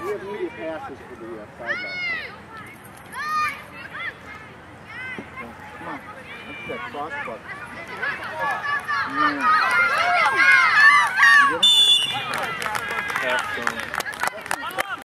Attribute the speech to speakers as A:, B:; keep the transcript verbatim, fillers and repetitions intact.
A: We have media passes for the uh, sideline. Come on. That's that cross buck. Mm.